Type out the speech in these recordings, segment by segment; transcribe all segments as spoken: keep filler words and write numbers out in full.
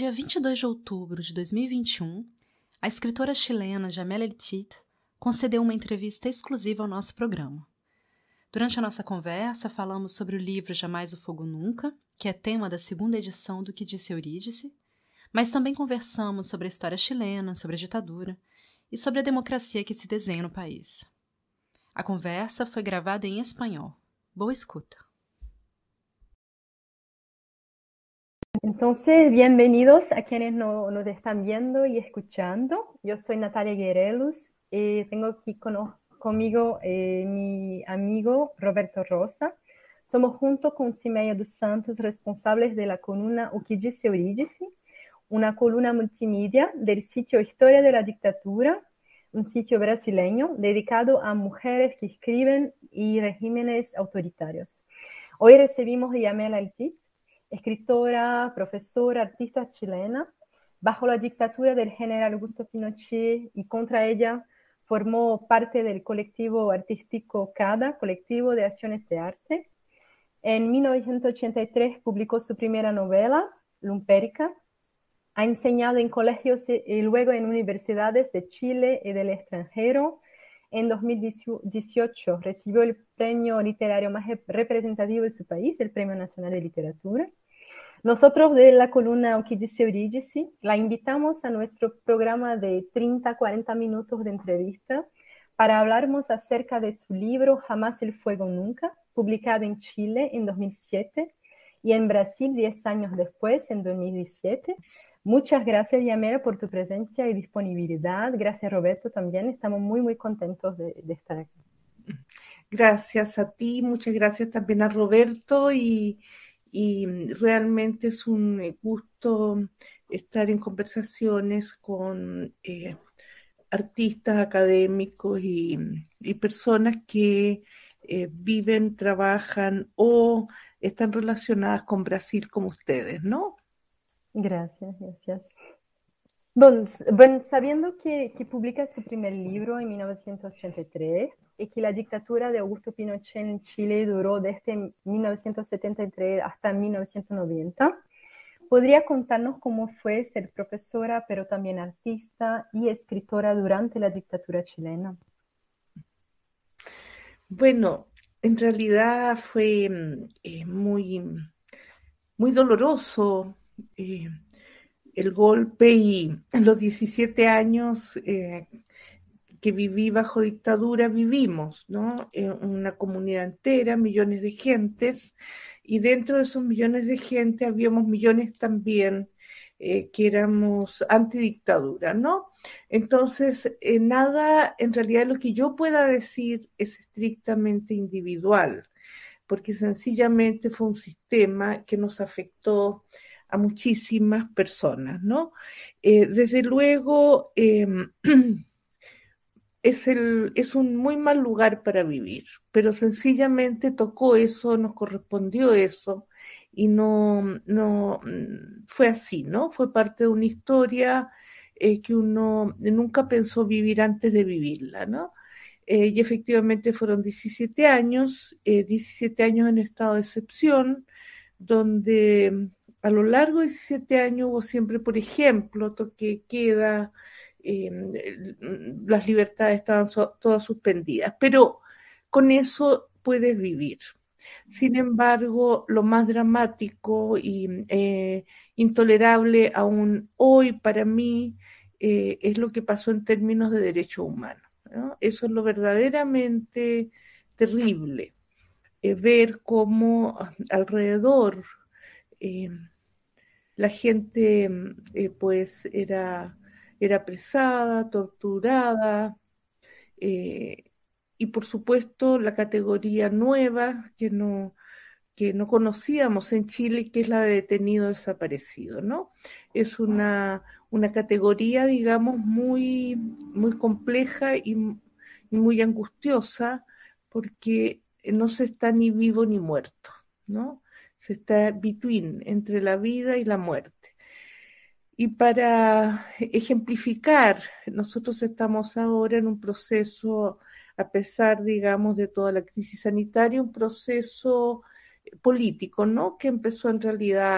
dia vinte e dois de outubro de dois mil e vinte e um, a escritora chilena Jamel El-Cid concedeu uma entrevista exclusiva ao nosso programa. Durante a nossa conversa, falamos sobre o livro Jamais o Fogo Nunca, que é tema da segunda edição do Que Disse Eurídice, mas também conversamos sobre a história chilena, sobre a ditadura e sobre a democracia que se desenha no país. A conversa foi gravada em espanhol. Boa escuta. Entonces, bienvenidos a quienes no, nos están viendo y escuchando. Yo soy Natalia Guerelus y tengo aquí con, conmigo eh, mi amigo Roberto Rosa. Somos junto con Cimeia dos Santos responsables de la columna O Que Disse Eurídice, una columna multimedia del sitio Historia de la Dictadura, un sitio brasileño dedicado a mujeres que escriben y regímenes autoritarios. Hoy recibimos a Jamel El-Cid, escritora, profesora, artista chilena. Bajo la dictadura del general Augusto Pinochet y contra ella formó parte del colectivo artístico CADA, Colectivo de Acciones de Arte. En mil novecientos ochenta y tres publicó su primera novela, Lumpérica. Ha enseñado en colegios y luego en universidades de Chile y del extranjero. En dos mil dieciocho recibió el premio literario más representativo de su país, el Premio Nacional de Literatura. Nosotros de la columna O Que Disse Eurídice la invitamos a nuestro programa de treinta a cuarenta minutos de entrevista para hablarnos acerca de su libro Jamás el Fuego Nunca, publicado en Chile en dos mil siete y en Brasil diez años después, en dos mil diecisiete. Muchas gracias, Jamel, por tu presencia y disponibilidad. Gracias, Roberto, también. Estamos muy, muy contentos de, de estar aquí. Gracias a ti, muchas gracias también a Roberto y, y realmente es un gusto estar en conversaciones con eh, artistas, académicos y, y personas que eh, viven, trabajan o están relacionadas con Brasil como ustedes, ¿no? Gracias, gracias. Bueno, bueno sabiendo que, que publica su primer libro en mil novecientos ochenta y tres y que la dictadura de Augusto Pinochet en Chile duró desde mil novecientos setenta y tres hasta mil novecientos noventa, ¿podría contarnos cómo fue ser profesora, pero también artista y escritora durante la dictadura chilena? Bueno, en realidad fue eh, muy, muy doloroso eh, el golpe y en los diecisiete años eh, que viví bajo dictadura vivimos, ¿no? En una comunidad entera, millones de gentes, y dentro de esos millones de gente habíamos millones también eh, que éramos antidictadura, ¿no? Entonces, eh, nada, en realidad lo que yo pueda decir es estrictamente individual, porque sencillamente fue un sistema que nos afectó a muchísimas personas, ¿no? Eh, desde luego, eh, es, el, es un muy mal lugar para vivir, pero sencillamente tocó eso, nos correspondió eso, y no, no fue así, ¿no? Fue parte de una historia eh, que uno nunca pensó vivir antes de vivirla, ¿no? Eh, y efectivamente fueron diecisiete años, eh, diecisiete años en estado de excepción, donde a lo largo de diecisiete años hubo siempre, por ejemplo, toque de queda, eh, las libertades estaban so, todas suspendidas, pero con eso puedes vivir. Sin embargo, lo más dramático y eh, intolerable aún hoy para mí eh, es lo que pasó en términos de derechos humanos, ¿no? Eso es lo verdaderamente terrible, eh, ver cómo alrededor eh, la gente eh, pues era, era apresada, torturada, eh, y por supuesto la categoría nueva que no, que no conocíamos en Chile, que es la de detenido desaparecido, ¿no? Es una, una categoría, digamos, muy, muy compleja y, y muy angustiosa, porque no se está ni vivo ni muerto, ¿no? Se está between, entre la vida y la muerte. Y para ejemplificar, nosotros estamos ahora en un proceso, a pesar, digamos, de toda la crisis sanitaria, un proceso político, ¿no? Que empezó en realidad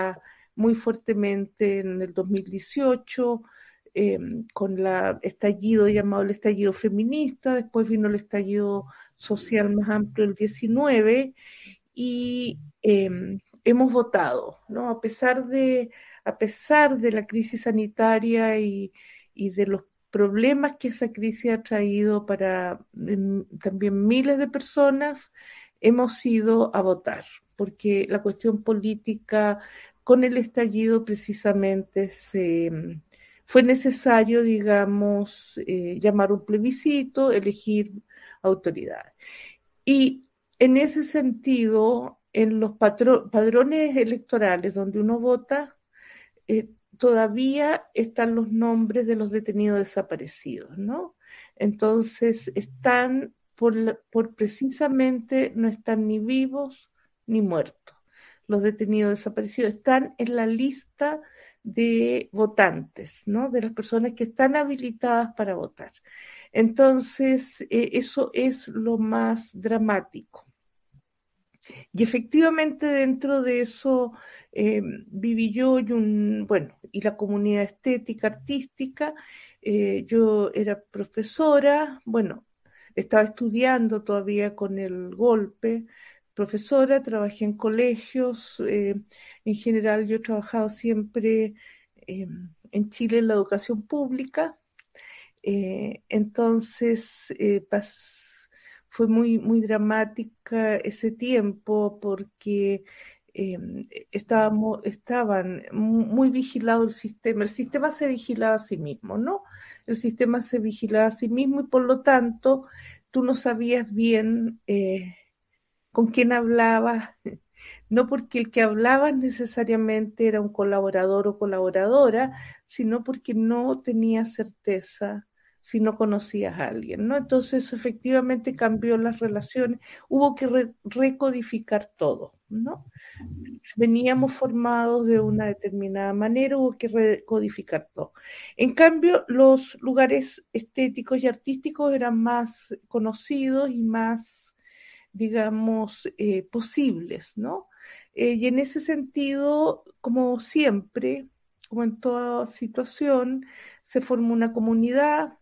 muy fuertemente en el dos mil dieciocho, eh, con el estallido llamado el estallido feminista, después vino el estallido social más amplio el diecinueve, y eh, hemos votado, ¿no? A pesar de, a pesar de la crisis sanitaria y, y de los problemas que esa crisis ha traído para eh, también miles de personas, hemos ido a votar, porque la cuestión política con el estallido precisamente se, fue necesario, digamos, eh, llamar un plebiscito, elegir autoridades. Y en ese sentido, en los patro- padrones electorales donde uno vota, eh, todavía están los nombres de los detenidos desaparecidos, ¿no? Entonces, están por, la- por precisamente no están ni vivos ni muertos. Los detenidos desaparecidos están en la lista de votantes, ¿no? De las personas que están habilitadas para votar. Entonces, eh, eso es lo más dramático. Y efectivamente dentro de eso eh, viví yo y, un, bueno, y la comunidad estética, artística. Eh, yo era profesora, bueno, estaba estudiando todavía con el golpe, profesora, trabajé en colegios, eh, en general yo he trabajado siempre eh, en Chile en la educación pública. Eh, entonces, eh, pas- fue muy, muy dramática ese tiempo porque eh, estábamos, estaban mu- muy vigilado el sistema. El sistema se vigilaba a sí mismo, ¿no? El sistema se vigilaba a sí mismo y por lo tanto tú no sabías bien eh, con quién hablabas, no porque el que hablaba necesariamente era un colaborador o colaboradora, sino porque no tenías certeza si no conocías a alguien, ¿no? Entonces, efectivamente cambió las relaciones, hubo que re- recodificar todo, ¿no? Veníamos formados de una determinada manera, hubo que recodificar todo. En cambio, los lugares estéticos y artísticos eran más conocidos y más, digamos, eh, posibles, ¿no? Eh, y en ese sentido, como siempre, como en toda situación, se formó una comunidad,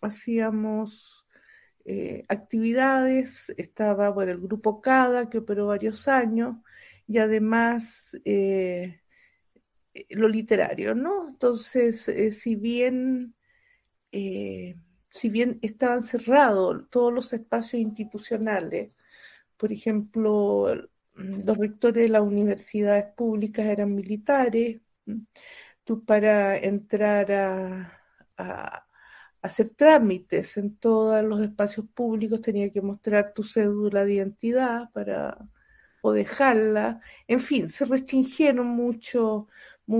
hacíamos eh, actividades, estaba, bueno, el grupo CADA, que operó varios años, y además eh, lo literario, ¿no? Entonces, eh, si bien... eh, si bien estaban cerrados todos los espacios institucionales, por ejemplo, los rectores de las universidades públicas eran militares. Tú para entrar a, a hacer trámites en todos los espacios públicos tenías que mostrar tu cédula de identidad para o dejarla. En fin, se restringieron mucho,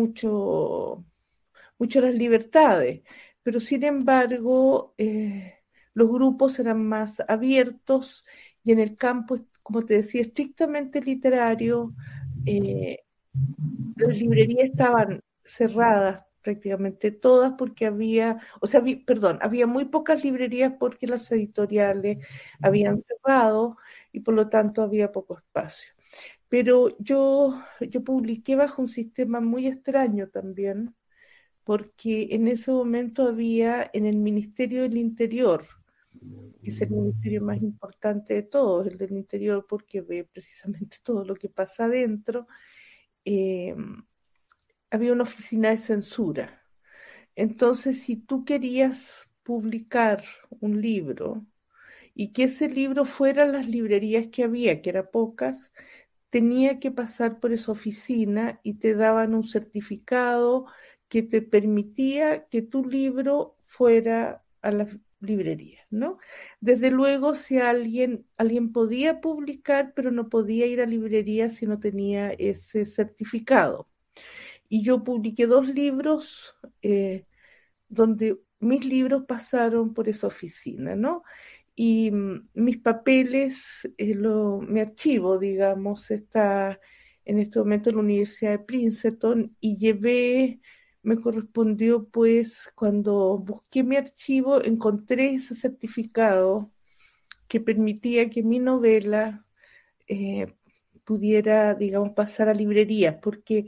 mucho, mucho las libertades, pero sin embargo eh, los grupos eran más abiertos y en el campo, como te decía, estrictamente literario, eh, las librerías estaban cerradas prácticamente todas porque había, o sea, vi- perdón, había muy pocas librerías porque las editoriales habían cerrado y por lo tanto había poco espacio. Pero yo, yo publiqué bajo un sistema muy extraño también, porque en ese momento había en el Ministerio del Interior, que es el ministerio más importante de todos, el del Interior, porque ve precisamente todo lo que pasa adentro, eh, había una oficina de censura. Entonces, si tú querías publicar un libro y que ese libro fuera a las librerías que había, que eran pocas, tenía que pasar por esa oficina y te daban un certificado que te permitía que tu libro fuera a las librerías, ¿no? Desde luego, si alguien, alguien podía publicar, pero no podía ir a librerías si no tenía ese certificado. Y yo publiqué dos libros eh, donde mis libros pasaron por esa oficina, ¿no? Y mm, mis papeles, eh, lo, mi archivo, digamos, está en este momento en la Universidad de Princeton y llevé, me correspondió pues cuando busqué mi archivo, encontré ese certificado que permitía que mi novela eh, pudiera, digamos, pasar a librerías, porque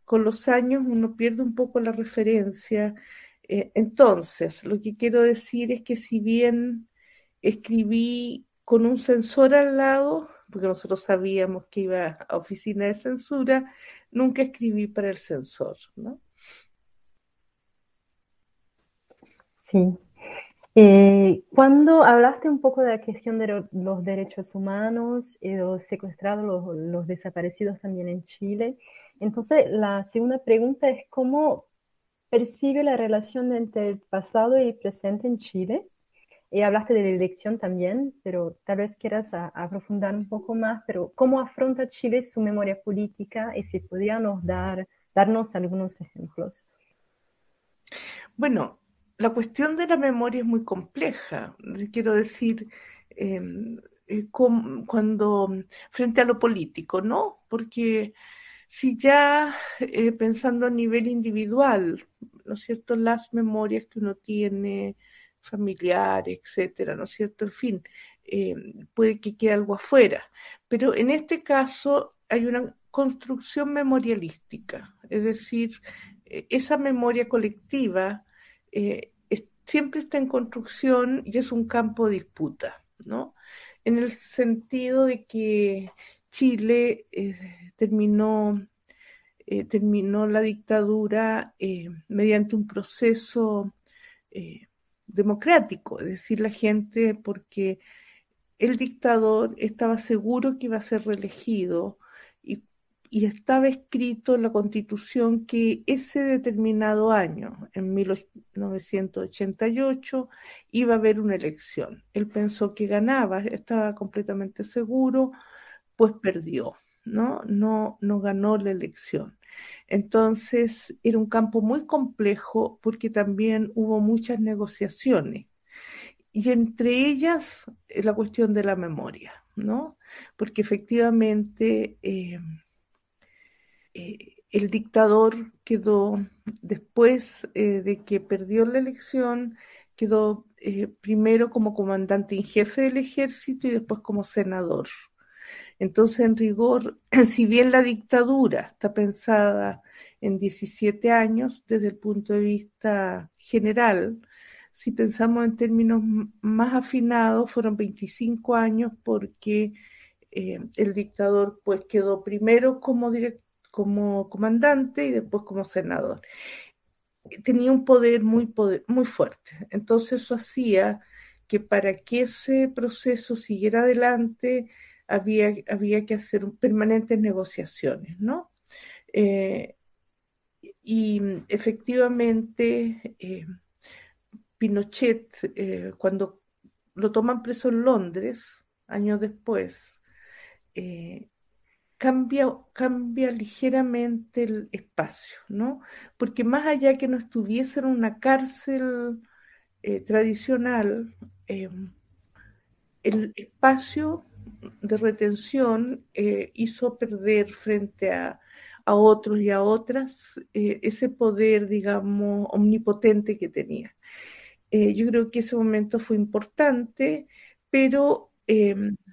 con los años uno pierde un poco la referencia. Eh, entonces, lo que quiero decir es que si bien escribí con un censor al lado, porque nosotros sabíamos que iba a oficina de censura, nunca escribí para el censor, ¿no? Sí. Eh, cuando hablaste un poco de la cuestión de lo- los derechos humanos y los secuestrados, los, los desaparecidos también en Chile, entonces la segunda pregunta es cómo percibe la relación entre el pasado y el presente en Chile. Y hablaste de la elección también, pero tal vez quieras a- aprofundar un poco más, pero ¿cómo afronta Chile su memoria política y si podríamos dar, darnos algunos ejemplos? Bueno, la cuestión de la memoria es muy compleja. Quiero decir, eh, eh, com- cuando frente a lo político, ¿no? Porque si ya eh, pensando a nivel individual, ¿no es cierto? Las memorias que uno tiene, familiares, etcétera, ¿no es cierto? En fin, eh, puede que quede algo afuera. Pero en este caso hay una construcción memorialística, es decir, eh, esa memoria colectiva eh, es- siempre está en construcción y es un campo de disputa, ¿no? En el sentido de que Chile eh, terminó, eh, terminó la dictadura eh, mediante un proceso eh, democrático, es decir, la gente, porque el dictador estaba seguro que iba a ser reelegido y, y estaba escrito en la Constitución que ese determinado año, en mil novecientos ochenta y ocho, iba a haber una elección. Él pensó que ganaba, estaba completamente seguro, pues perdió, ¿no? No, no ganó la elección. Entonces era un campo muy complejo porque también hubo muchas negociaciones y entre ellas eh, la cuestión de la memoria, ¿no? Porque efectivamente eh, eh, el dictador quedó, después eh, de que perdió la elección, quedó eh, primero como comandante en jefe del ejército y después como senador. Entonces, en rigor, si bien la dictadura está pensada en diecisiete años desde el punto de vista general, si pensamos en términos más afinados, fueron veinticinco años porque eh, el dictador pues quedó primero como, direct, como comandante y después como senador. Tenía un poder muy, poder muy fuerte. Entonces eso hacía que para que ese proceso siguiera adelante había, había que hacer permanentes negociaciones, ¿no? Eh, y efectivamente eh, Pinochet, eh, cuando lo toman preso en Londres, años después, eh, cambia, cambia ligeramente el espacio, ¿no? Porque más allá que no estuviese en una cárcel eh, tradicional, eh, el espacio de retención eh, hizo perder frente a, a, otros y a otras eh, ese poder, digamos, omnipotente que tenía. Eh, yo creo que ese momento fue importante, pero eh,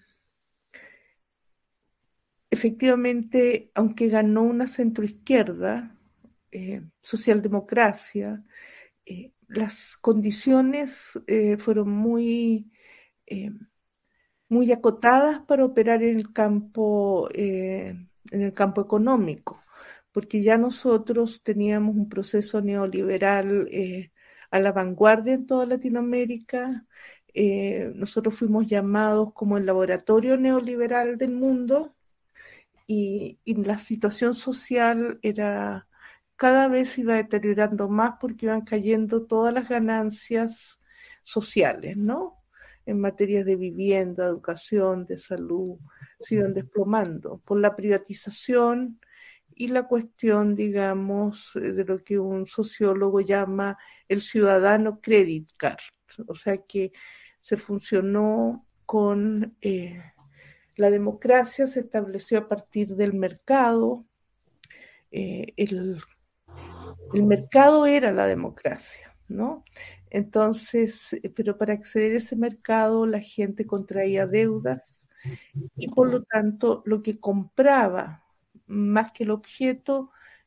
efectivamente, aunque ganó una centroizquierda, eh, socialdemocracia, eh, las condiciones eh, fueron muy, eh, muy acotadas para operar en el campo, eh, en el campo económico, porque ya nosotros teníamos un proceso neoliberal eh, a la vanguardia en toda Latinoamérica. Eh, nosotros fuimos llamados como el laboratorio neoliberal del mundo y, y la situación social era cada vez iba deteriorando más porque iban cayendo todas las ganancias sociales, ¿no? En materia de vivienda, educación, de salud, se iban desplomando por la privatización y la cuestión, digamos, de lo que un sociólogo llama el ciudadano credit card, o sea que se funcionó con eh, la democracia se estableció a partir del mercado. Eh, el, el mercado era la democracia, ¿no? Entonces, pero para acceder a ese mercado la gente contraía deudas y por lo tanto lo que compraba más que el objeto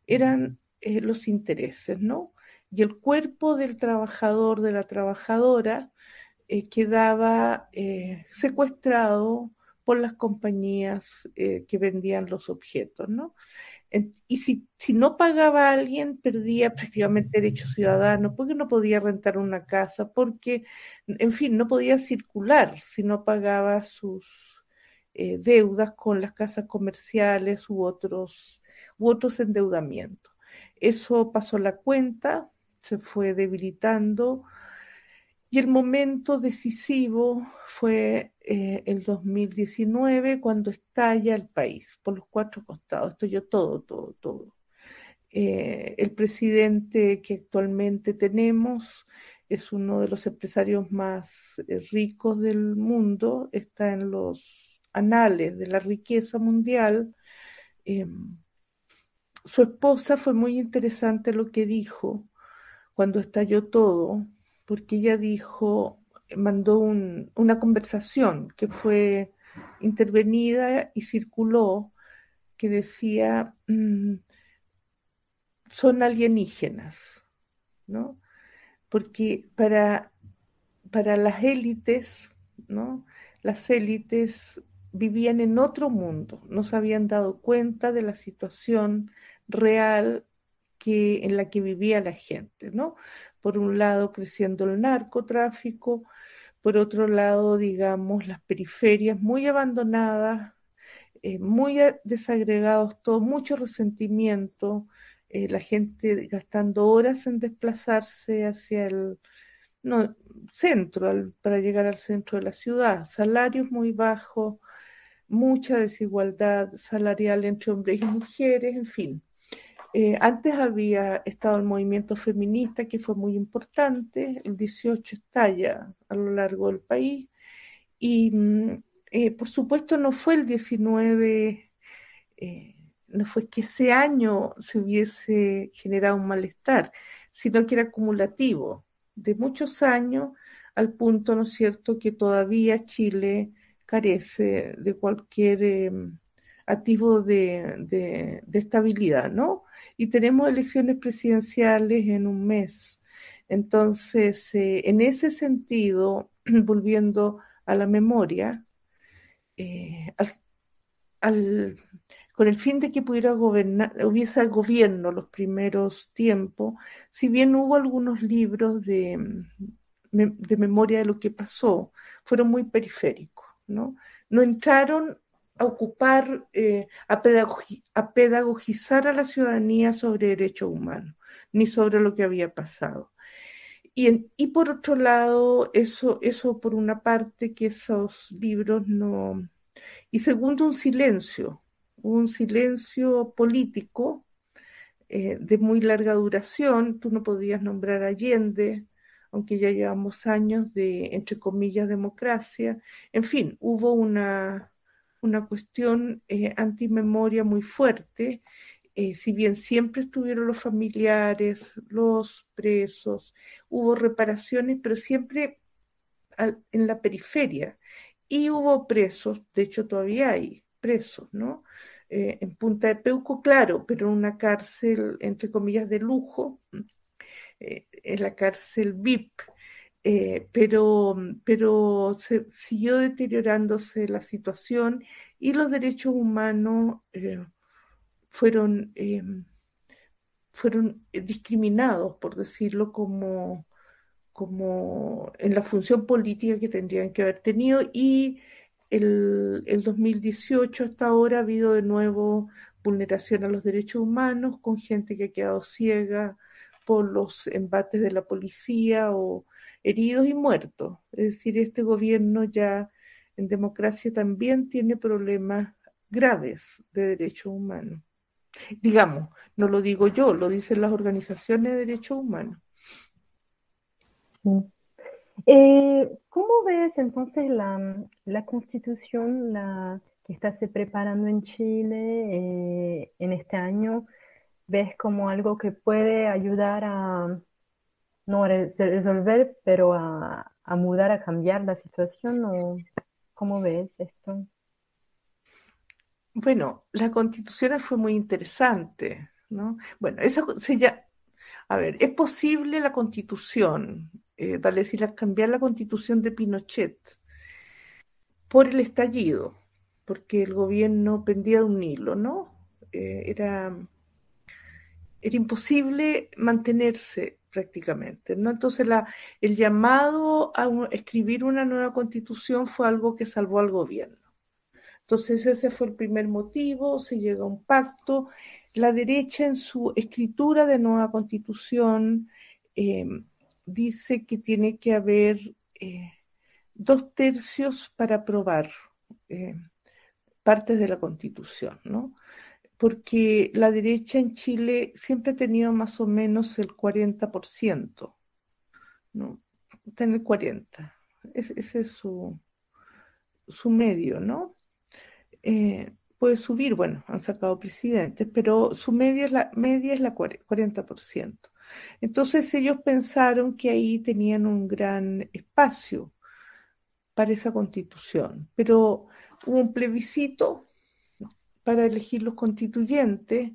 eran eh, los intereses, ¿no? Y el cuerpo del trabajador, de la trabajadora, eh, quedaba eh, secuestrado por las compañías eh, que vendían los objetos, ¿no? Y si, si no pagaba a alguien, perdía prácticamente derechos ciudadanos, porque no podía rentar una casa, porque, en fin, no podía circular si no pagaba sus eh, deudas con las casas comerciales u otros, u otros endeudamientos. Eso pasó la cuenta, se fue debilitando, y el momento decisivo fue eh, el dos mil diecinueve, cuando estalla el país por los cuatro costados. Esto yo todo, todo, todo. Eh, el presidente que actualmente tenemos es uno de los empresarios más eh, ricos del mundo, está en los anales de la riqueza mundial. Eh, su esposa, fue muy interesante lo que dijo cuando estalló todo, porque ella dijo, mandó un, una conversación que fue intervenida y circuló, que decía, mmm, son alienígenas, ¿no? Porque para, para las élites, ¿no? Las élites vivían en otro mundo, no se habían dado cuenta de la situación real que, en la que vivía la gente, ¿no? Por un lado, creciendo el narcotráfico, por otro lado, digamos, las periferias muy abandonadas, eh, muy desagregados, todo, mucho resentimiento, eh, la gente gastando horas en desplazarse hacia el no, centro, al, para llegar al centro de la ciudad, salarios muy bajos, mucha desigualdad salarial entre hombres y mujeres, en fin. Eh, antes había estado el movimiento feminista, que fue muy importante. El dieciocho estalla a lo largo del país y eh, por supuesto no fue el diecinueve, eh, no fue que ese año se hubiese generado un malestar, sino que era acumulativo de muchos años, al punto, ¿no es cierto?, que todavía Chile carece de cualquier eh, activo de, de, de estabilidad, ¿no? Y tenemos elecciones presidenciales en un mes. Entonces, eh, en ese sentido, volviendo a la memoria, eh, al, al, con el fin de que pudiera gobernar, hubiese gobierno los primeros tiempos, si bien hubo algunos libros de, de memoria de lo que pasó, fueron muy periféricos, ¿no? No entraron a ocupar, eh, a, pedagogi a pedagogizar a la ciudadanía sobre derechos humanos, ni sobre lo que había pasado. Y, en, y por otro lado, eso, eso por una parte, que esos libros no... Y segundo, un silencio, un silencio político eh, de muy larga duración. Tú no podías nombrar a Allende, aunque ya llevamos años de, entre comillas, democracia. En fin, hubo una, una cuestión eh, antimemoria muy fuerte. Eh, si bien siempre estuvieron los familiares, los presos, hubo reparaciones, pero siempre al, en la periferia. Y hubo presos, de hecho todavía hay presos, ¿no? Eh, en Punta de Peuco, claro, pero en una cárcel, entre comillas, de lujo, eh, en la cárcel V I P, eh, pero, pero se siguió deteriorándose la situación y los derechos humanos eh, fueron, eh, fueron discriminados, por decirlo, como, como en la función política que tendrían que haber tenido. Y el, el dos mil dieciocho hasta ahora ha habido de nuevo vulneración a los derechos humanos, con gente que ha quedado ciega por los embates de la policía, o heridos y muertos. Es decir, este gobierno ya en democracia también tiene problemas graves de derechos humanos. Digamos, no lo digo yo, lo dicen las organizaciones de derechos humanos. Sí. Eh, ¿cómo ves entonces la, la constitución la, que está se preparando en Chile eh, en este año? ¿Ves como algo que puede ayudar a no a re- resolver, pero a, a mudar, a cambiar la situación? ¿O cómo ves esto? Bueno, la constitución fue muy interesante, ¿no? Bueno, eso se llama, a ver, es posible la constitución, eh, vale decir, la- cambiar la constitución de Pinochet por el estallido, porque el gobierno pendía de un hilo, ¿no? Eh, era, era imposible mantenerse prácticamente, ¿no? Entonces la, el llamado a un- escribir una nueva constitución fue algo que salvó al gobierno. Entonces ese fue el primer motivo, se llega a un pacto. La derecha en su escritura de nueva constitución eh, dice que tiene que haber eh, dos tercios para aprobar eh, partes de la constitución, ¿no? Porque la derecha en Chile siempre ha tenido más o menos el cuarenta por ciento, ¿no? Está en el cuarenta por ciento. Ese, ese es su, su medio, ¿no? Eh, puede subir, bueno, han sacado presidentes, pero su media es la, media es la cuarenta por ciento. Entonces ellos pensaron que ahí tenían un gran espacio para esa constitución, pero hubo un plebiscito para elegir los constituyentes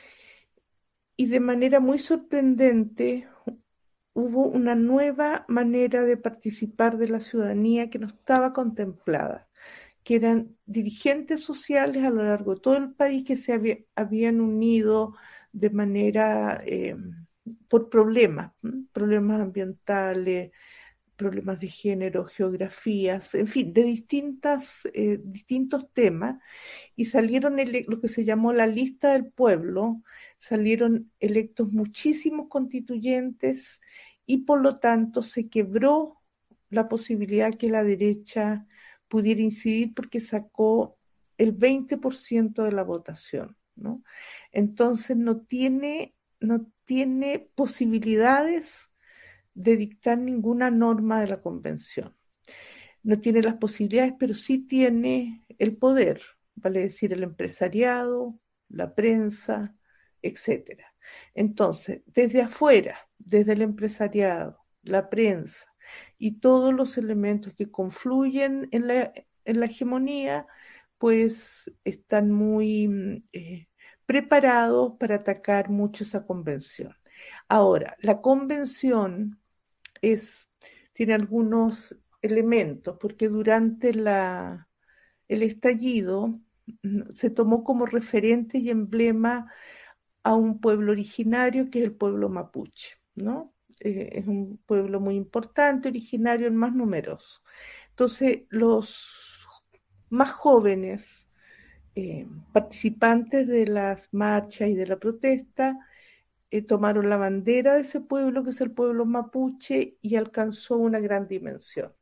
y de manera muy sorprendente hubo una nueva manera de participar de la ciudadanía que no estaba contemplada, que eran dirigentes sociales a lo largo de todo el país que se había, habían unido de manera eh, por problemas, ¿m? problemas ambientales, problemas de género, geografías, en fin, de distintas, eh, distintos temas, y salieron ele- lo que se llamó la lista del pueblo, salieron electos muchísimos constituyentes y por lo tanto se quebró la posibilidad que la derecha pudiera incidir porque sacó el veinte por ciento de la votación, ¿no? Entonces no tiene, no tiene posibilidades de dictar ninguna norma de la convención. No tiene las posibilidades, pero sí tiene el poder, vale decir, el empresariado, la prensa, etcétera. Entonces, desde afuera, desde el empresariado, la prensa y todos los elementos que confluyen en la, en la hegemonía, pues están muy eh, preparados para atacar mucho esa convención. Ahora, la convención es, tiene algunos elementos, porque durante la, el estallido mm, se tomó como referente y emblema a un pueblo originario que es el pueblo mapuche, ¿no? Eh, es un pueblo muy importante, originario, el más numeroso. Entonces, los más jóvenes eh, participantes de las marchas y de la protesta eh, tomaron la bandera de ese pueblo, que es el pueblo mapuche, y alcanzó una gran dimensión.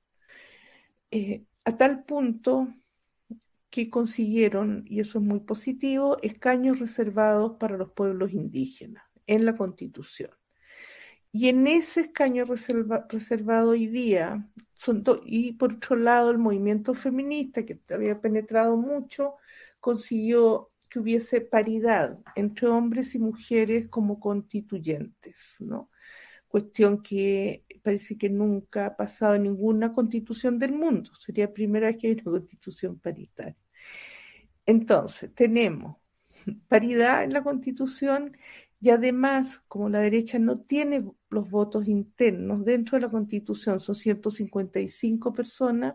Eh, a tal punto que consiguieron, y eso es muy positivo, escaños reservados para los pueblos indígenas en la Constitución. Y en ese escaño reserva, reservado hoy día, son do, y por otro lado el movimiento feminista, que había penetrado mucho, consiguió que hubiese paridad entre hombres y mujeres como constituyentes, ¿no? Cuestión que parece que nunca ha pasado en ninguna constitución del mundo. Sería la primera vez que hay una constitución paritaria. Entonces, tenemos paridad en la constitución y además, como la derecha no tiene los votos internos dentro de la constitución, son ciento cincuenta y cinco personas,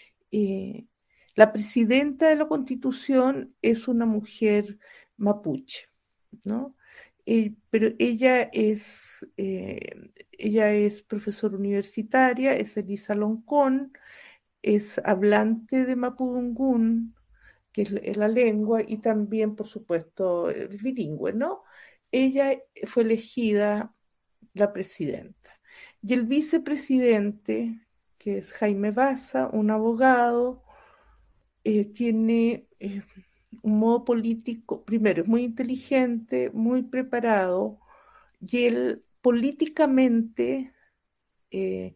eh, la presidenta de la constitución es una mujer mapuche, ¿no? Eh, pero ella es, eh, ella es profesora universitaria, es Elisa Loncón, es hablante de mapudungún, que es, es la lengua, y también, por supuesto, es bilingüe, ¿no? Ella fue elegida la presidenta. Y el vicepresidente, que es Jaime Baza, un abogado, eh, tiene eh, un modo político, primero, es muy inteligente, muy preparado, y él políticamente eh,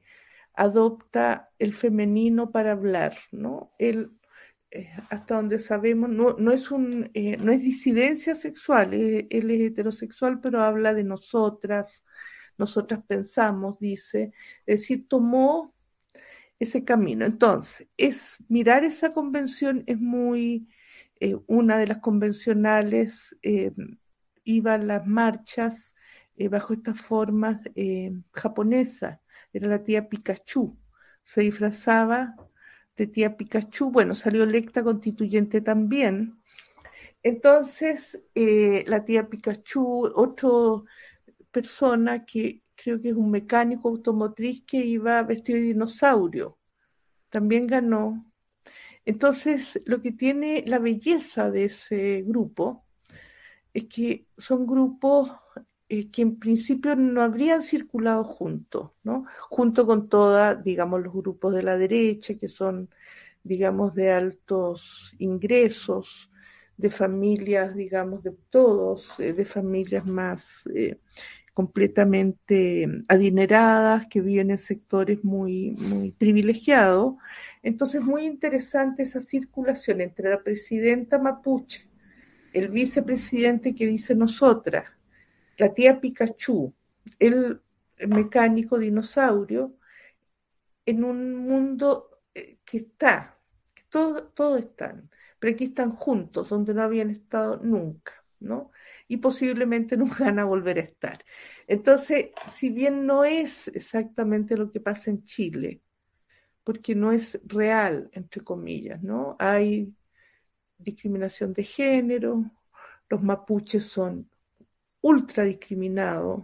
adopta el femenino para hablar, ¿no? Él, eh, hasta donde sabemos, no, no, es un, eh, no es disidencia sexual, él, él es heterosexual, pero habla de nosotras, nosotras pensamos, dice, es decir, tomó ese camino. Entonces, es mirar esa convención es muy, eh, una de las convencionales, eh, iba a las marchas eh, bajo estas formas eh, japonesas, era la tía Pikachu, se disfrazaba de tía Pikachu, bueno, salió electa constituyente también. Entonces, eh, la tía Pikachu, otra persona que creo que es un mecánico automotriz que iba vestido de dinosaurio, también ganó. Entonces, lo que tiene la belleza de ese grupo es que son grupos eh, que en principio no habrían circulado juntos, ¿no? Junto con todas, digamos, los grupos de la derecha, que son, digamos, de altos ingresos, de familias, digamos, de todos, eh, de familias más eh, completamente adineradas, que viven en sectores muy, muy privilegiados. Entonces, muy interesante esa circulación entre la presidenta mapuche, el vicepresidente que dice nosotras, la tía Pikachu, el mecánico dinosaurio, en un mundo que está, que todos todo están, pero aquí están juntos, donde no habían estado nunca, ¿no? Y posiblemente nunca van a volver a estar. Entonces, si bien no es exactamente lo que pasa en Chile, porque no es real, entre comillas, ¿no? Hay discriminación de género, los mapuches son ultra discriminados,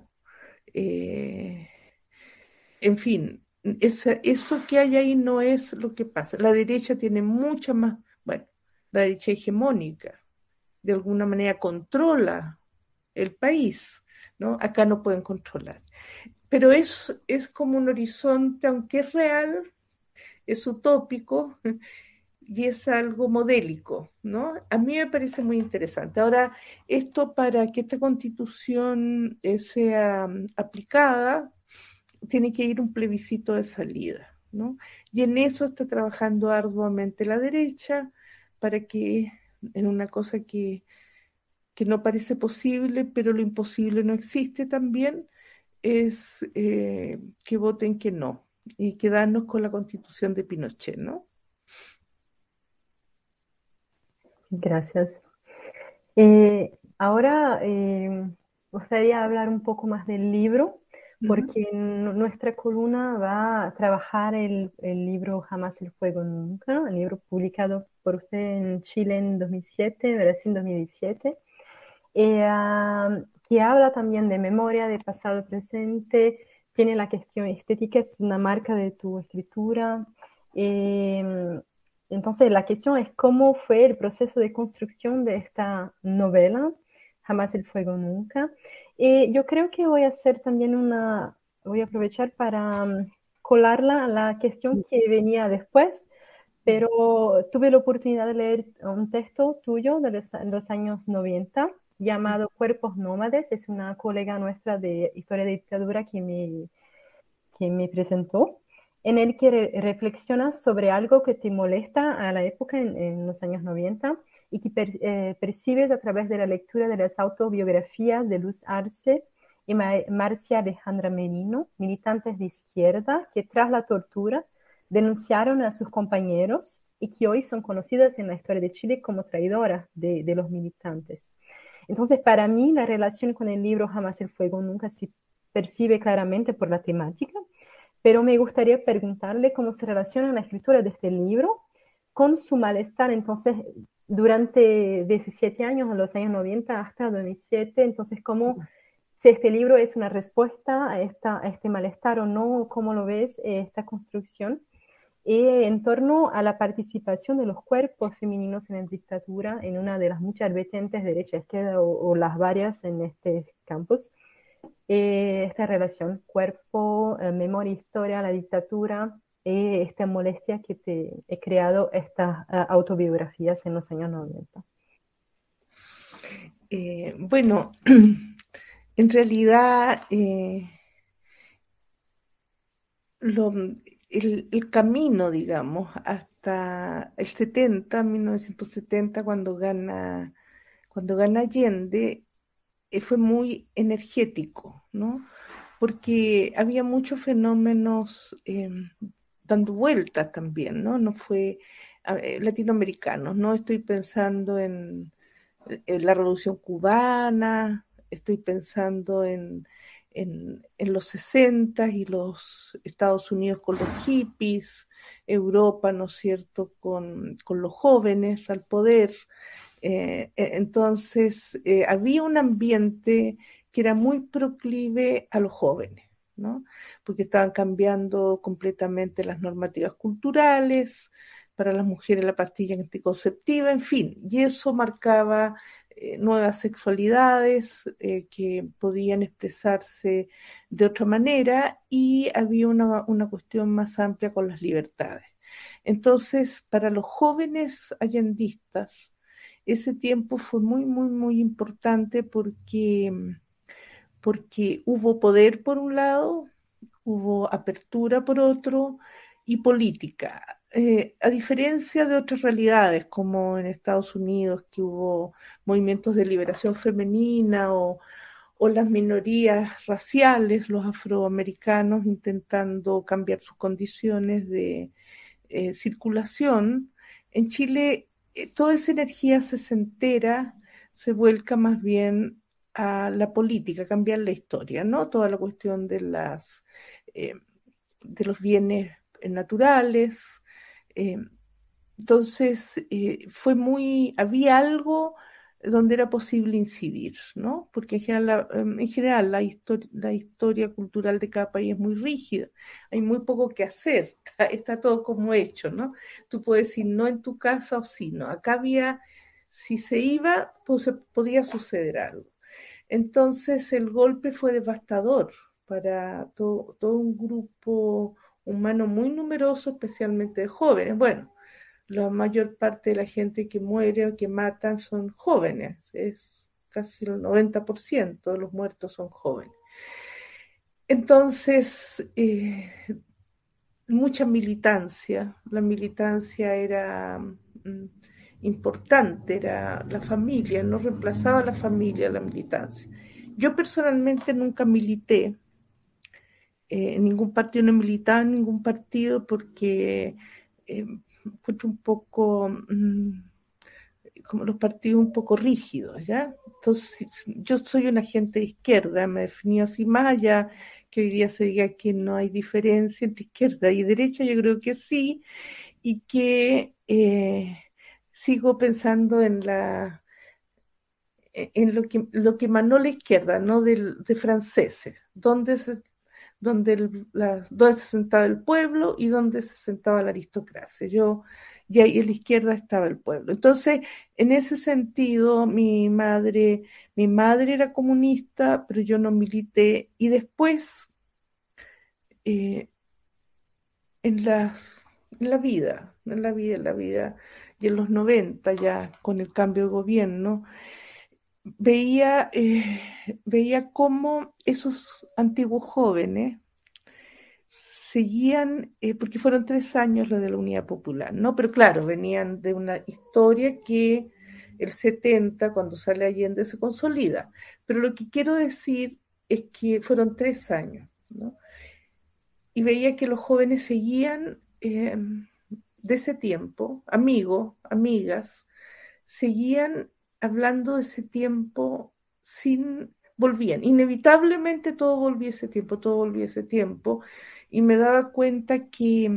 eh, en fin, esa, eso que hay ahí no es lo que pasa. La derecha tiene mucha más, bueno, la derecha hegemónica, de alguna manera controla el país, ¿no? Acá no pueden controlar. Pero es, es como un horizonte, aunque es real, es utópico y es algo modélico, ¿no? A mí me parece muy interesante. Ahora, esto para que esta constitución eh, sea um, aplicada, tiene que ir un plebiscito de salida, ¿no? Y en eso está trabajando arduamente la derecha para que, en una cosa que, que no parece posible, pero lo imposible no existe también, es eh, que voten que no y quedarnos con la constitución de Pinochet, ¿no? Gracias. Eh, ahora eh, gustaría hablar un poco más del libro, porque Uh-huh. en nuestra columna va a trabajar el, el libro Jamás el fuego nunca, el libro publicado por usted en Chile en dos mil siete, Brasil en dos mil diecisiete, eh, uh, que habla también de memoria, de pasado, presente, tiene la cuestión estética, es una marca de tu escritura. Eh, entonces, la cuestión es cómo fue el proceso de construcción de esta novela, Jamás el fuego nunca. Eh, yo creo que voy a hacer también una, voy a aprovechar para um, colarla a la cuestión que venía después, pero tuve la oportunidad de leer un texto tuyo de los, los años noventa llamado Cuerpos Nómades. Es una colega nuestra de Historia de Dictadura que me, que me presentó, en el que re reflexionas sobre algo que te molesta a la época, en, en los años noventa, y que per, eh, percibes a través de la lectura de las autobiografías de Luz Arce y Ma Marcia Alejandra Merino, militantes de izquierda que tras la tortura denunciaron a sus compañeros y que hoy son conocidas en la historia de Chile como traidoras de, de los militantes. Entonces, para mí, la relación con el libro Jamás el fuego nunca se percibe claramente por la temática, pero me gustaría preguntarle cómo se relaciona la escritura de este libro con su malestar. Entonces, durante diecisiete años, en los años noventa hasta dos mil siete, entonces, ¿cómo, si este libro es una respuesta a, esta, a este malestar o no? ¿Cómo lo ves esta construcción? Eh, en torno a la participación de los cuerpos femeninos en la dictadura, en una de las muchas vertientes, derecha-izquierda o, o las varias en este campus. Eh, esta relación cuerpo, eh, memoria, historia, la dictadura, eh, esta molestia que te he creado estas uh, autobiografías en los años noventa. Eh, bueno, en realidad eh, lo, el, el camino, digamos, hasta el setenta, mil novecientos setenta, cuando gana, cuando gana Allende, eh, fue muy energético, ¿no? Porque había muchos fenómenos eh, dando vueltas también, ¿no? No fue eh, latinoamericanos, ¿no? Estoy pensando en, en la Revolución Cubana, estoy pensando en, en, en los sesenta y los Estados Unidos con los hippies, Europa, ¿no es cierto?, con, con los jóvenes al poder. Eh, entonces, eh, había un ambiente que era muy proclive a los jóvenes, ¿no? Porque estaban cambiando completamente las normativas culturales, para las mujeres la pastilla anticonceptiva, en fin, y eso marcaba eh, nuevas sexualidades eh, que podían expresarse de otra manera, y había una, una cuestión más amplia con las libertades. Entonces, para los jóvenes allendistas, ese tiempo fue muy, muy, muy importante porque, porque hubo poder por un lado, hubo apertura por otro y política. Eh, a diferencia de otras realidades, como en Estados Unidos, que hubo movimientos de liberación femenina o, o las minorías raciales, los afroamericanos intentando cambiar sus condiciones de eh, circulación, en Chile eh, toda esa energía sesentera se vuelca más bien a la política, a cambiar la historia, ¿no? Toda la cuestión de las eh, de los bienes naturales. Eh, entonces, eh, fue muy, había algo donde era posible incidir, ¿no? Porque en general, la, en general la, histori la historia cultural de cada país es muy rígida, hay muy poco que hacer, está, está todo como hecho, ¿no? Tú puedes decir no en tu casa o sí, ¿no? Acá había, si se iba, pues podía suceder algo. Entonces el golpe fue devastador para todo, todo un grupo humano muy numeroso, especialmente de jóvenes. Bueno, la mayor parte de la gente que muere o que matan son jóvenes, es casi el noventa por ciento de los muertos son jóvenes. Entonces, eh, mucha militancia, la militancia era mm, importante, era la familia, no reemplazaba a la familia la militancia. Yo personalmente nunca milité, eh, en ningún partido, no he militado en ningún partido porque eh, encuentro un poco, mmm, como los partidos un poco rígidos, ¿ya? Entonces, yo soy una gente de izquierda, me definí así, más allá que hoy día se diga que no hay diferencia entre izquierda y derecha, yo creo que sí, y que eh, sigo pensando en la en lo que, lo que emanó la izquierda, ¿no? De, de franceses, donde se, donde, el, la, donde se sentaba el pueblo y donde se sentaba la aristocracia. Yo, y ahí en la izquierda estaba el pueblo. Entonces, en ese sentido, mi madre, mi madre era comunista, pero yo no milité, y después, eh, en, las, en la vida, en la vida, en la vida, y en los noventa ya, con el cambio de gobierno, veía, eh, veía cómo esos antiguos jóvenes seguían, eh, porque fueron tres años lo de la Unidad Popular, ¿no? Pero claro, venían de una historia que el setenta, cuando sale Allende, se consolida. Pero lo que quiero decir es que fueron tres años, ¿no? Y veía que los jóvenes seguían eh, de ese tiempo, amigos, amigas, seguían hablando de ese tiempo sin, volvían, inevitablemente todo volvía ese tiempo, todo volvía ese tiempo, y me daba cuenta que,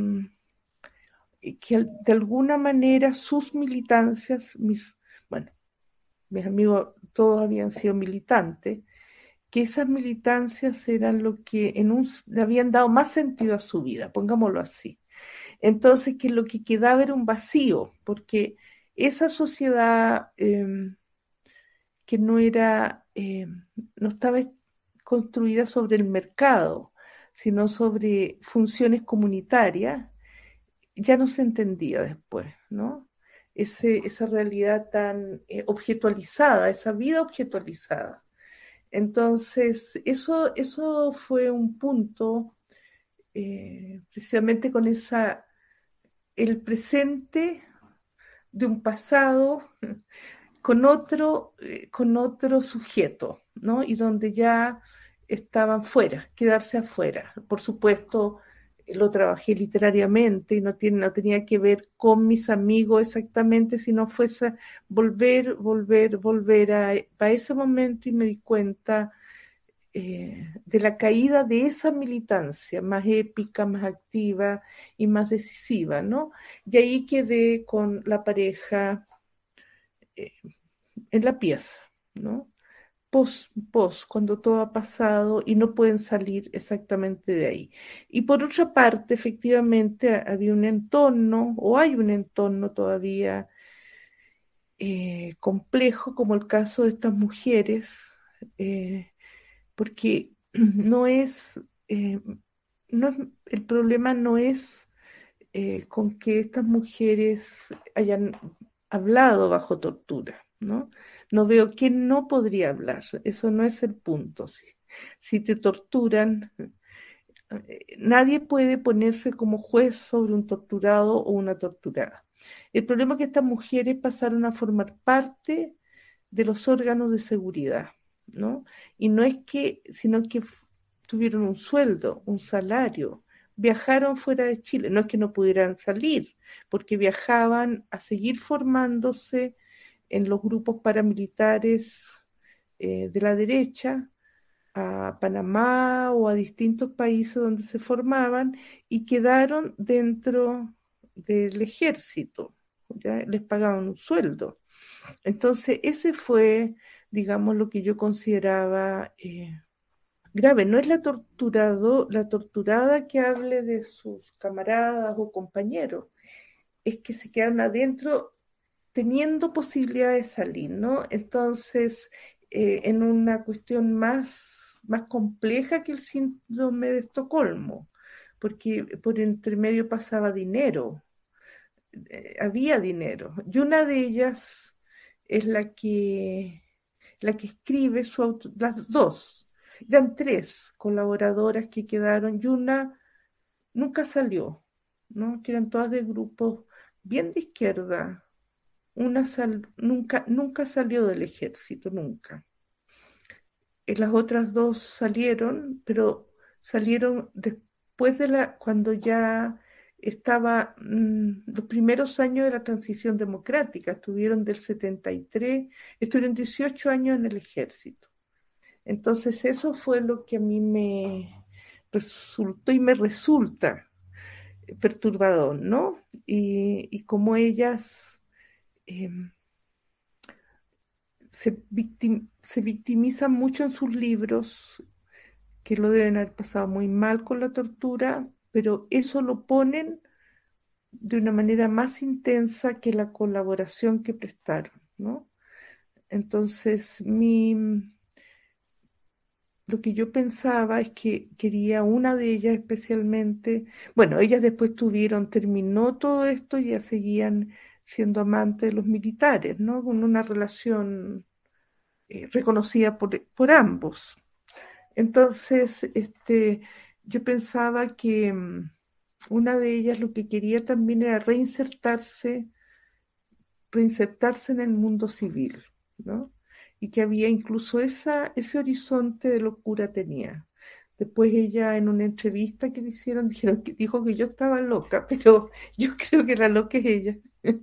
que de alguna manera sus militancias, mis, bueno, mis amigos todos habían sido militantes, que esas militancias eran lo que en un, le habían dado más sentido a su vida, pongámoslo así. Entonces, que lo que quedaba era un vacío, porque esa sociedad eh, que no era, eh, no estaba construida sobre el mercado, sino sobre funciones comunitarias, ya no se entendía después, ¿no? Ese, esa realidad tan eh, objetualizada, esa vida objetualizada. Entonces, eso, eso fue un punto, eh, precisamente con esa, el presente de un pasado con otro, eh, con otro sujeto, ¿no? Y donde ya estaban fuera, quedarse afuera. Por supuesto, lo trabajé literariamente y no, tiene, no tenía que ver con mis amigos exactamente, sino fuese volver, volver, volver a, a ese momento, y me di cuenta eh, de la caída de esa militancia más épica, más activa y más decisiva, ¿no? Y ahí quedé con la pareja eh, en la pieza, ¿no? Post, post, cuando todo ha pasado y no pueden salir exactamente de ahí. Y por otra parte, efectivamente, había un entorno, o hay un entorno todavía eh, complejo, como el caso de estas mujeres, eh, porque no es, eh, no es, el problema no es eh, con que estas mujeres hayan hablado bajo tortura, ¿no? No veo quién no podría hablar, eso no es el punto. Si, si te torturan, eh, nadie puede ponerse como juez sobre un torturado o una torturada. El problema es que estas mujeres pasaron a formar parte de los órganos de seguridad, ¿no? Y no es que, sino que tuvieron un sueldo, un salario, viajaron fuera de Chile, no es que no pudieran salir, porque viajaban a seguir formándose en los grupos paramilitares eh, de la derecha, a Panamá o a distintos países donde se formaban, y quedaron dentro del ejército, ¿ya? Les pagaban un sueldo. Entonces, ese fue, digamos, lo que yo consideraba eh, grave. No es la torturado, la torturada que hable de sus camaradas o compañeros, es que se quedan adentro teniendo posibilidad de salir, ¿no? Entonces, eh, en una cuestión más, más compleja que el síndrome de Estocolmo, porque por entre medio pasaba dinero, eh, había dinero. Y una de ellas es la que, la que escribe su auto, las dos, eran tres colaboradoras que quedaron, y una nunca salió, ¿no? Que eran todas de grupos bien de izquierda. Una sal, nunca, nunca salió del ejército, nunca. Y las otras dos salieron, pero salieron después de la, cuando ya estaba mmm, los primeros años de la transición democrática, estuvieron del setenta y tres, estuvieron dieciocho años en el ejército. Entonces eso fue lo que a mí me resultó y me resulta perturbador, ¿no? Y, y como ellas eh, se, victim, se victimizan mucho en sus libros, que lo deben haber pasado muy mal con la tortura, pero eso lo ponen de una manera más intensa que la colaboración que prestaron, ¿no? Entonces, mi, lo que yo pensaba es que quería una de ellas especialmente, bueno, ellas después tuvieron, terminó todo esto y ya seguían siendo amantes de los militares, ¿no? Con una relación eh, reconocida por, por ambos. Entonces, este, yo pensaba que um, una de ellas lo que quería también era reinsertarse, reinsertarse en el mundo civil, ¿no? Y que había incluso esa, ese horizonte de locura tenía. Después ella en una entrevista que le hicieron dijeron que, dijo que yo estaba loca, pero yo creo que la loca es ella.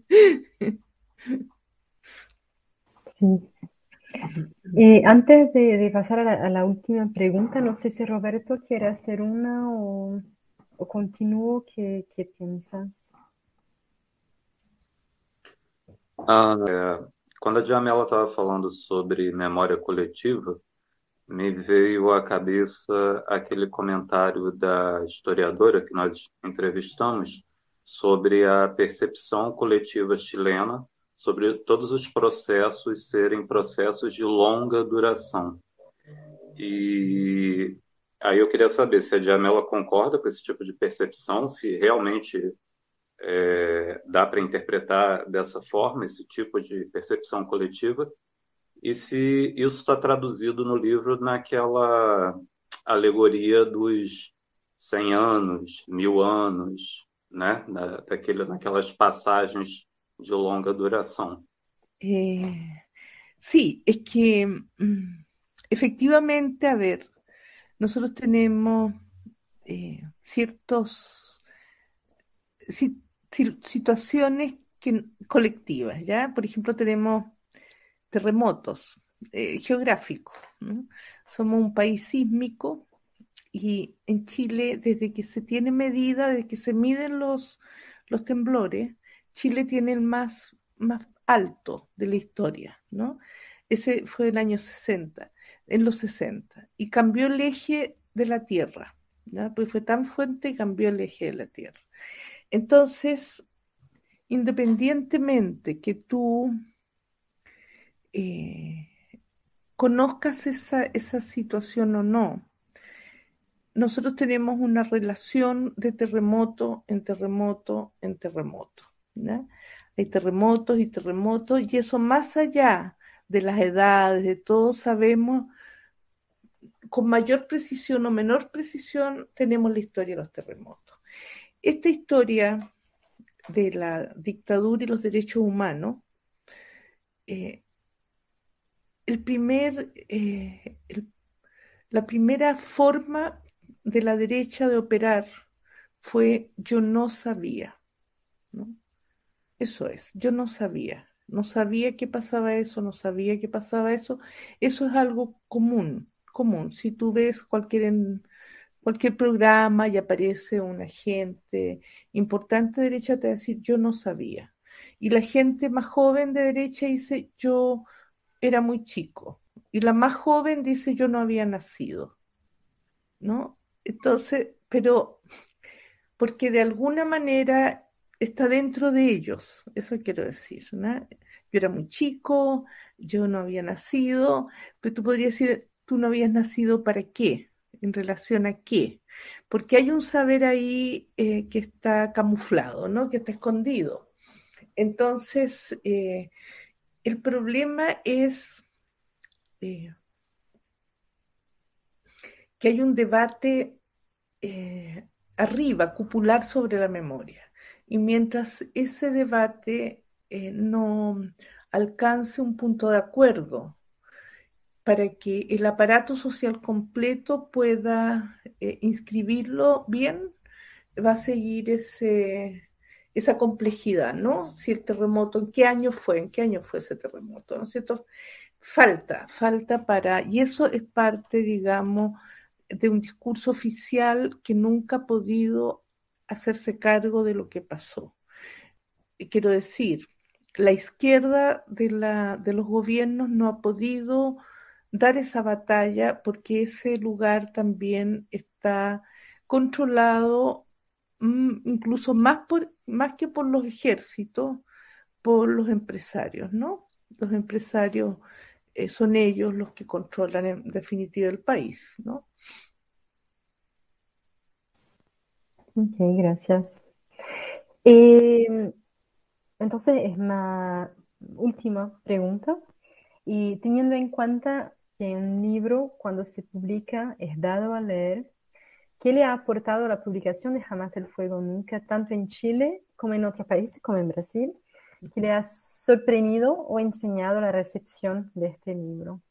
Sí. Eh, antes de, de pasar a la, a la última pregunta, no sé si Roberto quiere hacer una o, o continúo. ¿Qué, qué piensas? Ah, é, quando a Djamila estava falando sobre memória coletiva, me veio à cabeça aquele comentário da historiadora que nós entrevistamos sobre a percepção coletiva chilena, sobre todos os processos serem processos de longa duração. E aí eu queria saber se a Djamila concorda com esse tipo de percepção, se realmente é, dá para interpretar dessa forma esse tipo de percepção coletiva, e se isso está traduzido no livro naquela alegoria dos cem anos, mil anos, né? Na, daquele, naquelas passagens de longa duração. Eh, sí, es que mm, efectivamente, a ver, nosotros tenemos eh, ciertos si, si, situaciones que, colectivas, ¿ya? Por ejemplo, tenemos terremotos eh, geográficos, ¿no? Somos un país sísmico y en Chile, desde que se tiene medida, desde que se miden los, los temblores, Chile tiene el más, más alto de la historia, ¿no? Ese fue el año sesenta, en los sesenta, y cambió el eje de la Tierra, ¿ya? Pues fue tan fuerte y cambió el eje de la Tierra. Entonces, independientemente que tú eh, conozcas esa, esa situación o no, nosotros tenemos una relación de terremoto en terremoto en terremoto, ¿no? Hay terremotos y terremotos, y eso más allá de las edades, de todo, sabemos con mayor precisión o menor precisión, tenemos la historia de los terremotos. Esta historia de la dictadura y los derechos humanos, eh, el primer, eh, el, la primera forma de la derecha de operar fue yo no sabía, ¿no? Eso es, yo no sabía, no sabía que pasaba eso, no sabía que pasaba eso. Eso es algo común, común. Si tú ves cualquier, en, cualquier programa y aparece un agente importante de derecha, te va a decir yo no sabía. Y la gente más joven de derecha dice yo era muy chico. Y la más joven dice yo no había nacido, ¿no? Entonces, pero porque de alguna manera está dentro de ellos, eso quiero decir, ¿no? Yo era muy chico, yo no había nacido, pero tú podrías decir, tú no habías nacido ¿para qué? ¿En relación a qué? Porque hay un saber ahí eh, que está camuflado, ¿no? Que está escondido. Entonces, eh, el problema es eh, que hay un debate eh, arriba, cupular sobre la memoria. Y mientras ese debate eh, no alcance un punto de acuerdo para que el aparato social completo pueda eh, inscribirlo bien, va a seguir ese, esa complejidad, ¿no? Si el terremoto, ¿en qué año fue? ¿En qué año fue ese terremoto? ¿No es cierto? Falta, falta para, y eso es parte, digamos, de un discurso oficial que nunca ha podido hacerse cargo de lo que pasó. Y quiero decir, la izquierda de, la, de los gobiernos no ha podido dar esa batalla porque ese lugar también está controlado mmm, incluso más, por, más que por los ejércitos, por los empresarios, ¿no? Los empresarios eh, son ellos los que controlan en definitiva el país, ¿no? Ok, gracias. Eh, entonces, es una última pregunta. Y teniendo en cuenta que un libro, cuando se publica, es dado a leer, ¿qué le ha aportado la publicación de Jamás el Fuego Nunca, tanto en Chile como en otros países, como en Brasil? ¿Qué le ha sorprendido o enseñado la recepción de este libro?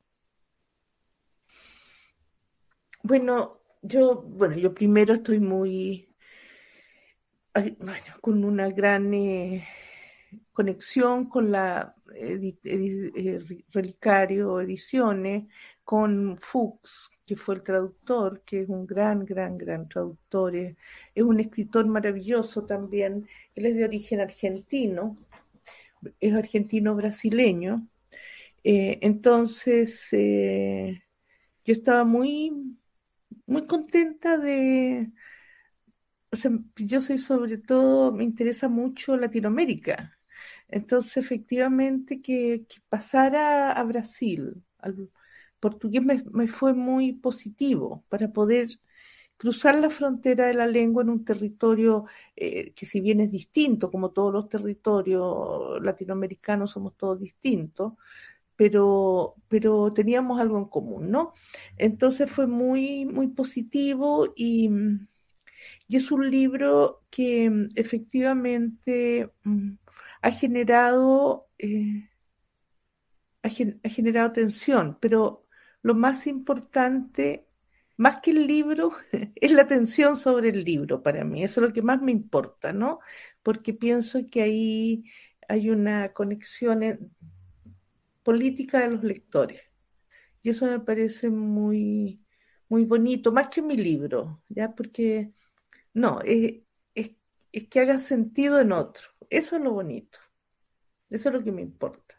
Bueno, yo, bueno, yo primero estoy muy, bueno, con una gran eh, conexión con la edi, edi, eh, Relicario Ediciones, con Fuchs, que fue el traductor, que es un gran, gran, gran traductor, es, es un escritor maravilloso también. Él es de origen argentino, es argentino-brasileño. Eh, entonces, eh, yo estaba muy, muy contenta de... O sea, yo soy sobre todo, me interesa mucho Latinoamérica. Entonces, efectivamente, que, que pasara a Brasil, al portugués, me, me fue muy positivo para poder cruzar la frontera de la lengua en un territorio eh, que si bien es distinto, como todos los territorios latinoamericanos somos todos distintos, pero, pero teníamos algo en común, ¿no? Entonces fue muy, muy positivo y, y es un libro que efectivamente ha generado, eh, ha, gen, ha generado tensión, pero lo más importante más que el libro, es la atención sobre el libro para mí, eso es lo que más me importa, ¿no? Porque pienso que ahí hay una conexión en- política de los lectores, y eso me parece muy, muy bonito, más que mi libro, ¿ya? Porque, no, es, es, es que haga sentido en otro, eso es lo bonito, eso es lo que me importa.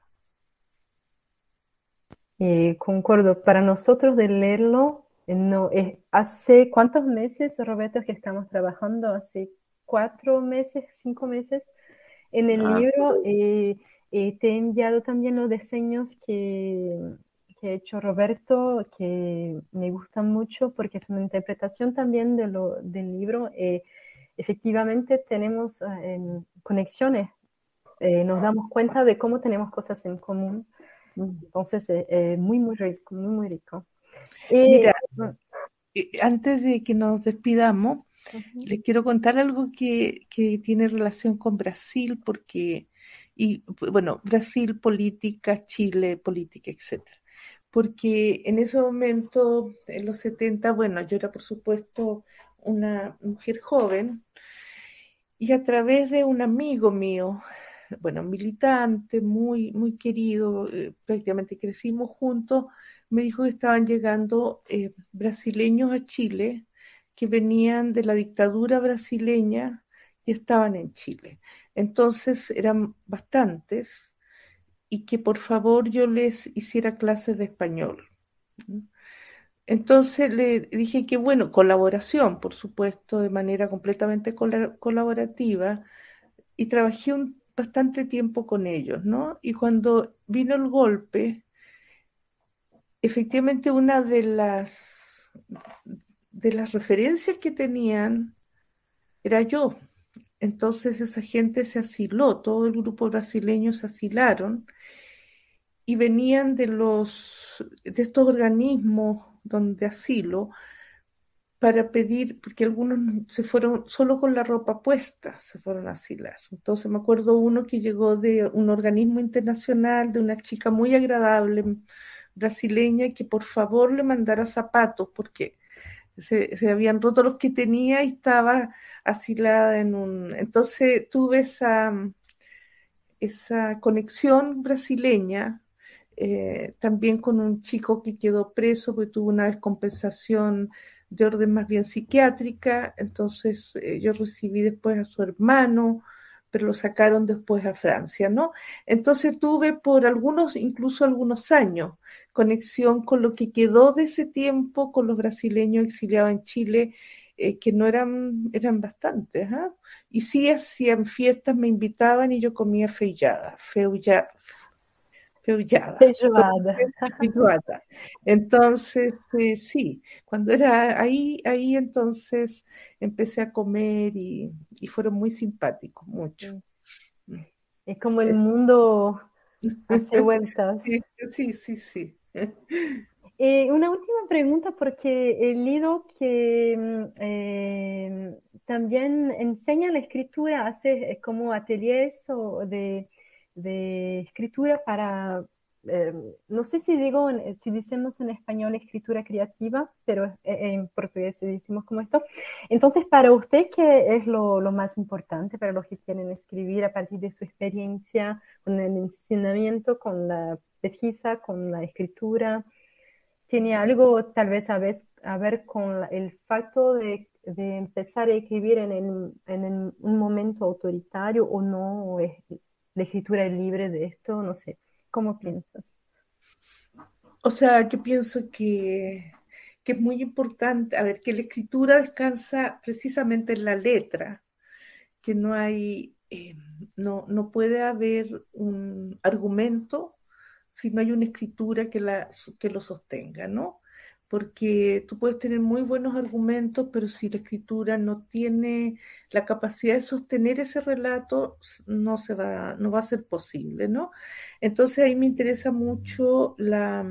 Eh, concuerdo, para nosotros de leerlo, eh, no, es, hace cuántos meses, Roberto, que estamos trabajando, hace cuatro meses, cinco meses, en el Ah, libro eh, eh, te he enviado también los diseños que, que ha hecho Roberto, que me gustan mucho porque es una interpretación también de lo, del libro. Eh, efectivamente tenemos eh, conexiones, eh, nos damos cuenta de cómo tenemos cosas en común. Entonces, eh, eh, muy, muy rico, muy, muy rico. Eh, Mira, eh, antes de que nos despidamos, uh-huh. les quiero contar algo que, que tiene relación con Brasil, porque, y bueno, Brasil, política, Chile, política, etcétera. Porque en ese momento, en los setenta, bueno, yo era por supuesto una mujer joven, y a través de un amigo mío, bueno, militante, muy, muy querido, eh, prácticamente crecimos juntos, me dijo que estaban llegando eh, brasileños a Chile que venían de la dictadura brasileña y estaban en Chile. Entonces eran bastantes y que por favor yo les hiciera clases de español. Entonces le dije que, bueno, colaboración, por supuesto, de manera completamente col- colaborativa, y trabajé un, bastante tiempo con ellos, ¿no? Y cuando vino el golpe, efectivamente una de las, de las referencias que tenían era yo. Entonces esa gente se asiló, todo el grupo brasileño se asilaron y venían de los de estos organismos donde asilo para pedir, porque algunos se fueron solo con la ropa puesta, se fueron a asilar. Entonces me acuerdo uno que llegó de un organismo internacional, de una chica muy agradable brasileña, que por favor le mandara zapatos, porque se, se habían roto los que tenía y estaba asilada en un... Entonces tuve esa, esa conexión brasileña, eh, también con un chico que quedó preso porque tuvo una descompensación de orden más bien psiquiátrica, entonces eh, yo recibí después a su hermano, pero lo sacaron después a Francia, ¿no? Entonces tuve por algunos, incluso algunos años, conexión con lo que quedó de ese tiempo, con los brasileños exiliados en Chile, eh, que no eran, eran bastantes, ¿eh? Y sí hacían fiestas, me invitaban y yo comía feijoada, feijoada, feijoada. Feijoada. Feijoada. Entonces, eh, sí, cuando era ahí, ahí entonces empecé a comer y, y fueron muy simpáticos, mucho. Es como el mundo hace vueltas. Sí, sí, sí. Eh, una última pregunta porque he leído que mm, eh, también enseña la escritura, hace eh, como ateliers o de, de escritura para, eh, no sé si digo, en- si decimos en español escritura creativa, pero eh, en portugués decimos como esto. Entonces, para usted, ¿qué es lo, lo más importante para los que quieren escribir a partir de su experiencia con el enseñamiento, con la pesquisa, con la escritura? ¿Tiene algo tal vez a, vez, a ver con la- el facto de, de empezar a escribir en, el- en el- un momento autoritario o no? ¿O es, la escritura es libre de esto? No sé. ¿Cómo piensas? O sea, yo pienso que, que es muy importante, a ver, que la escritura descansa precisamente en la letra, que no hay, eh, no, no puede haber un argumento si no hay una escritura que, la, que lo sostenga, ¿no? Porque tú puedes tener muy buenos argumentos, pero si la escritura no tiene la capacidad de sostener ese relato, no se va, no va a ser posible, ¿no? Entonces ahí me interesa mucho la,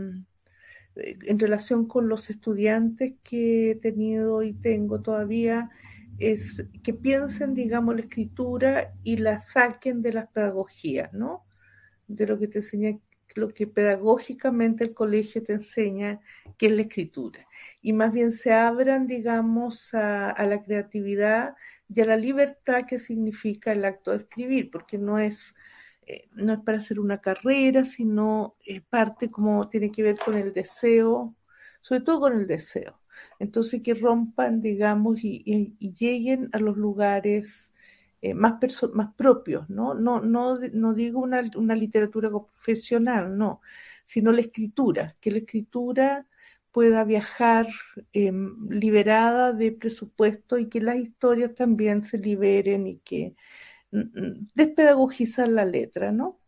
en relación con los estudiantes que he tenido y tengo todavía, es que piensen, digamos, la escritura y la saquen de las pedagogías, ¿no? De lo que te enseñé lo que pedagógicamente el colegio te enseña, que es la escritura. Y más bien se abran, digamos, a, a la creatividad y a la libertad que significa el acto de escribir, porque no es, eh, no es para hacer una carrera, sino es parte como tiene que ver con el deseo, sobre todo con el deseo. Entonces que rompan, digamos, y, y, y lleguen a los lugares eh, más, perso- más propios, ¿no? No, no, no digo una, una literatura confesional, no, sino la escritura, que la escritura pueda viajar eh, liberada de presupuesto y que las historias también se liberen y que mm, despedagogizan la letra, ¿no?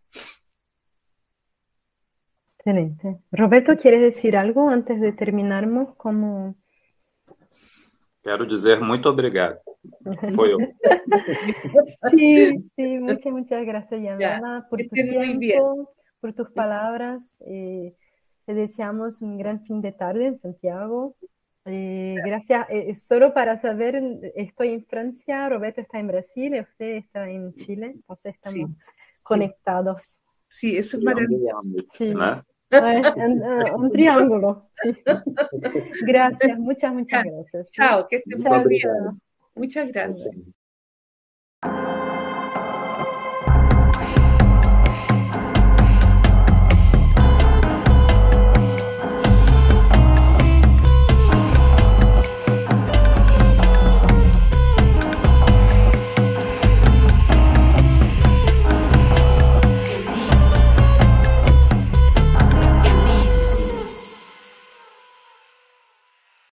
Excelente. Roberto, ¿quieres decir algo antes de terminarmos? Como... Quero dizer muito obrigado. Foi eu. Sí, sí, muchas, muchas gracias, Ya, Yamela, por que tu estés muy bien. tiempo, por tus palabras. Eh, te deseamos un gran fin de tarde en Santiago. Eh, gracias. Eh, solo para saber, estoy en Francia, Roberto está en Brasil y usted está en Chile, entonces estamos Sí, sí, conectados. sí, eso es maravilloso. Sí. Né? Eh, un, un triángulo. Sí. Gracias, muchas, muchas Ya, gracias. ¿sí? chao, que estés Muito muy bien. obrigado. Muchas gracias.